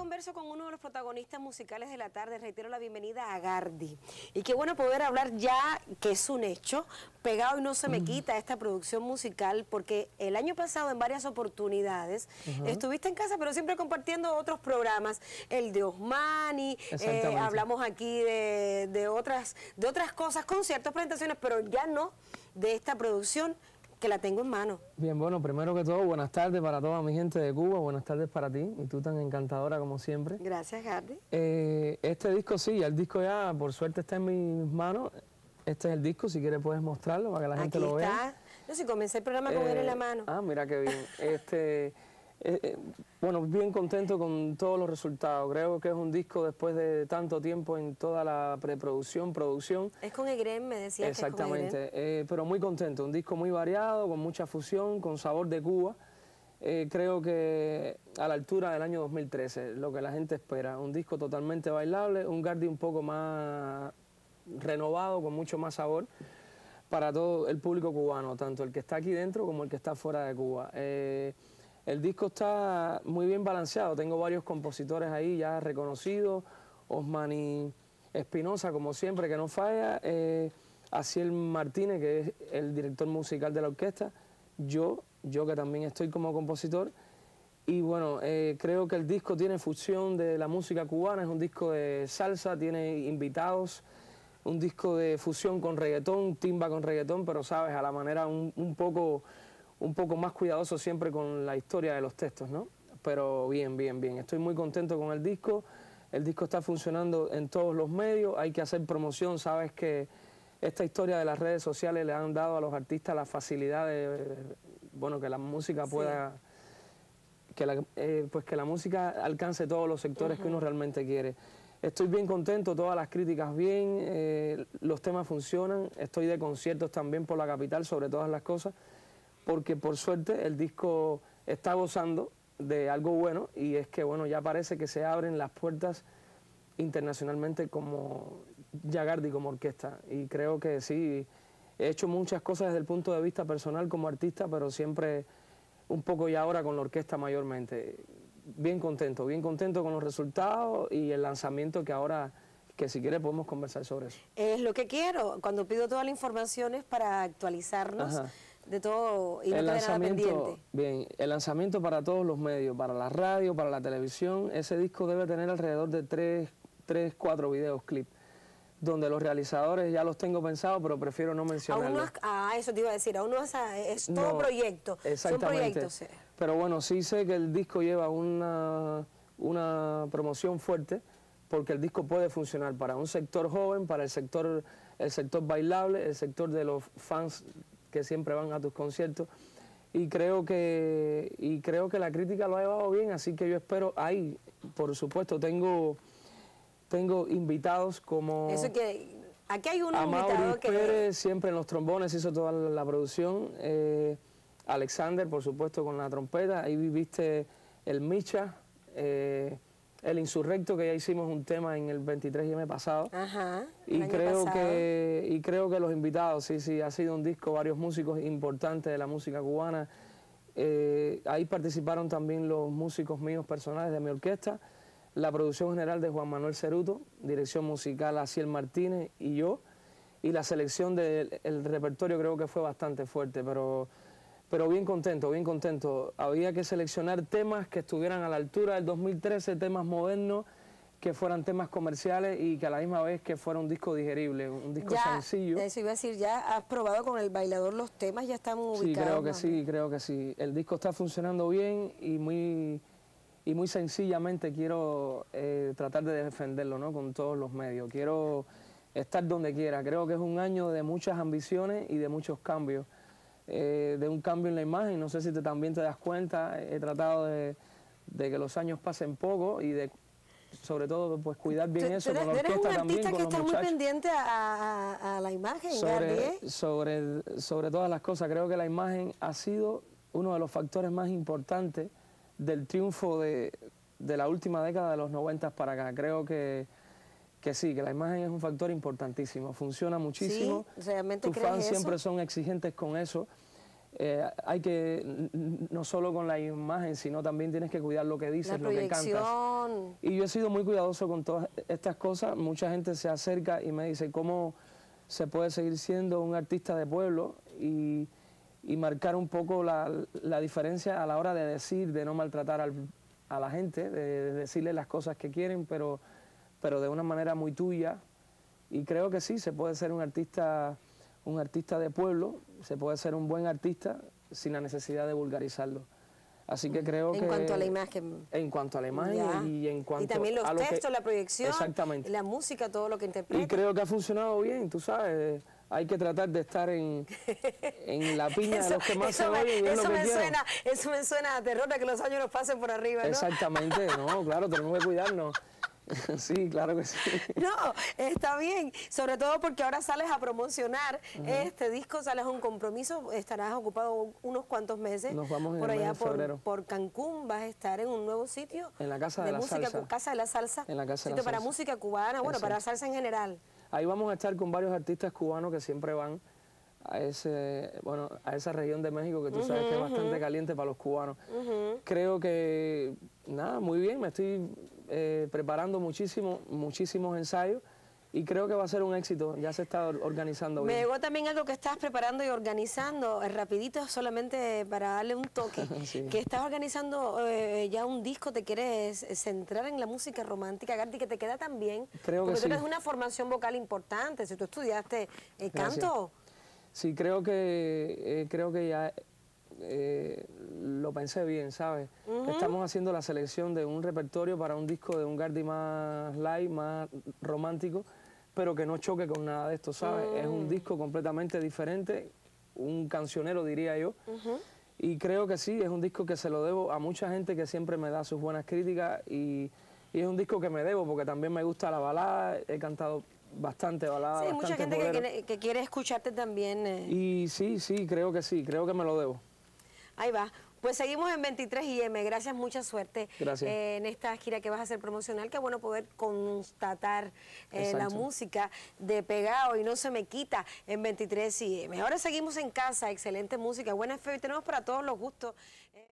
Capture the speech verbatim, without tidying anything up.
converso con uno de los protagonistas musicales de la tarde. Reitero la bienvenida a Gardy. Y qué bueno poder hablar ya, que es un hecho, pegado y no se me quita esta producción musical, porque el año pasado en varias oportunidades uh-huh. estuviste en casa, pero siempre compartiendo otros programas, el de Osmani, eh, hablamos aquí de, de, otras, de otras cosas, conciertos, presentaciones, pero ya no de esta producción, que la tengo en mano. Bien, bueno, primero que todo, buenas tardes para toda mi gente de Cuba, buenas tardes para ti, y tú tan encantadora como siempre. Gracias, Gardy. Eh, este disco sí, el disco ya por suerte está en mis manos. Este es el disco, si quieres puedes mostrarlo para que la gente Aquí lo vea. está. Yo sí comencé el programa con eh, él en la mano. Ah, mira qué bien. Este, eh, eh, bueno, bien contento con todos los resultados. Creo que es un disco después de tanto tiempo en toda la preproducción, producción. Es con Egrén, me decía. Exactamente, que es con eh, pero muy contento. Un disco muy variado, con mucha fusión, con sabor de Cuba. Eh, creo que a la altura del año dos mil trece, lo que la gente espera. Un disco totalmente bailable, un Gardy un poco más renovado, con mucho más sabor para todo el público cubano, tanto el que está aquí dentro como el que está fuera de Cuba. Eh, el disco está muy bien balanceado, tengo varios compositores ahí ya reconocidos, Osmani Espinosa, como siempre, que no falla, eh, Aciel Martínez, que es el director musical de la orquesta, yo, yo que también estoy como compositor, y bueno, eh, creo que el disco tiene fusión de la música cubana, es un disco de salsa, tiene invitados, un disco de fusión con reggaetón, timba con reggaetón, pero sabes, a la manera un, un poco un poco más cuidadoso siempre con la historia de los textos, ¿no? Pero bien, bien, bien. Estoy muy contento con el disco. El disco está funcionando en todos los medios, hay que hacer promoción, sabes que esta historia de las redes sociales le han dado a los artistas la facilidad de, bueno, que la música pueda, sí. que, la, eh, pues que la música alcance todos los sectores uh-huh. que uno realmente quiere. Estoy bien contento, todas las críticas bien, eh, los temas funcionan, estoy de conciertos también por la capital sobre todas las cosas, porque por suerte el disco está gozando de algo bueno, y es que bueno, ya parece que se abren las puertas internacionalmente como ya Gardy como orquesta, y creo que sí, he hecho muchas cosas desde el punto de vista personal como artista, pero siempre un poco ya ahora con la orquesta mayormente. Bien contento, bien contento con los resultados y el lanzamiento, que ahora, que si quieres podemos conversar sobre eso. Es lo que quiero, cuando pido toda la información es para actualizarnos Ajá. de todo y no tener nada pendiente. Bien, el lanzamiento para todos los medios, para la radio, para la televisión. Ese disco debe tener alrededor de tres, tres cuatro videos, clips, donde los realizadores ya los tengo pensados, pero prefiero no mencionarlos. Aún no, ah, eso te iba a decir, aún no es, es todo no, proyecto, exactamente. Son proyectos. Eh. Pero bueno, sí sé que el disco lleva una, una promoción fuerte, porque el disco puede funcionar para un sector joven, para el sector, el sector bailable, el sector de los fans que siempre van a tus conciertos, y creo que, y creo que la crítica lo ha llevado bien, así que yo espero, ahí, por supuesto, tengo... Tengo invitados como... Eso que... Aquí hay un Amaury invitado que... Pérez, siempre en los trombones, hizo toda la, la producción. Eh, Alexander, por supuesto, con la trompeta. Ahí viviste el Micha, eh, el Insurrecto, que ya hicimos un tema en el veintitrés eme pasado. Ajá, y año creo pasado. que Y creo que los invitados, sí, sí, ha sido un disco, varios músicos importantes de la música cubana. Eh, ahí participaron también los músicos míos personales de mi orquesta. La producción general de Juan Manuel Ceruto, dirección musical Aciel Martínez y yo, y la selección del el repertorio creo que fue bastante fuerte, pero, pero bien contento, bien contento. Había que seleccionar temas que estuvieran a la altura del dos mil trece, temas modernos, que fueran temas comerciales y que a la misma vez que fuera un disco digerible, un disco ya, sencillo. Eso iba a decir, ya has probado con el bailador los temas, ya están ubicados. Sí, creo que ¿no? sí, creo que sí. El disco está funcionando bien y muy... Y muy sencillamente quiero eh, tratar de defenderlo, ¿no? Con todos los medios. Quiero estar donde quiera. Creo que es un año de muchas ambiciones y de muchos cambios. Eh, de un cambio en la imagen, no sé si te, también te das cuenta. He tratado de, de que los años pasen poco y de, sobre todo, pues cuidar bien tú, eso tú con la eres orquesta un también, artista con que los está muchachos. muy pendiente a, a, a la imagen, sobre, Gardy. sobre, sobre todas las cosas, creo que la imagen ha sido uno de los factores más importantes del triunfo de, de la última década de los noventas para acá. Creo que, que sí, que la imagen es un factor importantísimo, funciona muchísimo. Sí, realmente tus crees fans eso? siempre son exigentes con eso. eh, hay que, no solo con la imagen, sino también tienes que cuidar lo que dices, lo que cantas. Y yo he sido muy cuidadoso con todas estas cosas. Mucha gente se acerca y me dice cómo se puede seguir siendo un artista de pueblo y, y marcar un poco la, la diferencia a la hora de decir, de no maltratar al, a la gente, de decirle las cosas que quieren, pero, pero de una manera muy tuya. Y creo que sí, se puede ser un artista, un artista de pueblo, se puede ser un buen artista sin la necesidad de vulgarizarlo. Así que creo en que... En cuanto a la imagen. En cuanto a la imagen ya. y en cuanto Y también los a lo textos, que, la proyección, exactamente. la música, todo lo que interpreta. Y creo que ha funcionado bien, tú sabes. Hay que tratar de estar en, en la piña eso, de los que más se me, oyen y es eso lo que me quiero. suena, Eso me suena a terror, a que los años nos pasen por arriba, ¿no? Exactamente, no, claro, tenemos que cuidarnos. Sí, claro que sí. No, está bien, sobre todo porque ahora sales a promocionar uh-huh. este disco, sales a un compromiso, estarás ocupado unos cuantos meses. Nos vamos en por el allá mes de por, febrero. por Cancún, vas a estar en un nuevo sitio. En la Casa de, de la música, Salsa. Casa de la Salsa. En la Casa de sitio la para Salsa. música cubana, bueno, Exacto. para la salsa en general. Ahí vamos a estar con varios artistas cubanos que siempre van a ese, bueno, a esa región de México que tú uh-huh, sabes que es bastante uh-huh. caliente para los cubanos. Uh-huh. Creo que, nada, muy bien, me estoy eh, preparando muchísimo, muchísimos ensayos y creo que va a ser un éxito, ya se está organizando bien. Me llegó también algo que estás preparando y organizando, eh, rapidito, solamente para darle un toque, sí. que estás organizando eh, ya un disco, te quieres centrar en la música romántica, Gardy, que te queda tan bien, creo porque que tú sí. tienes una formación vocal importante, si tú estudiaste eh, canto. Sí, creo que, eh, creo que ya eh, lo pensé bien, ¿sabes? Uh-huh. Estamos haciendo la selección de un repertorio para un disco de un Gardy más light, más romántico, pero que no choque con nada de esto, ¿sabes? Uh-huh. Es un disco completamente diferente, un cancionero diría yo, uh-huh. y creo que sí, es un disco que se lo debo a mucha gente que siempre me da sus buenas críticas y, y es un disco que me debo porque también me gusta la balada, he cantado bastante balada. Sí, mucha gente que quiere, que quiere escucharte también. Eh. Y sí, sí, creo que sí, creo que me lo debo. Ahí va. Pues seguimos en veintitrés I M. Gracias, mucha suerte Gracias. Eh, en esta gira que vas a hacer promocional. Qué bueno poder constatar eh, la música de Pegado y No Se Me Quita en veintitrés I M. Ahora seguimos en casa, excelente música, buena fe, y tenemos para todos los gustos. Eh,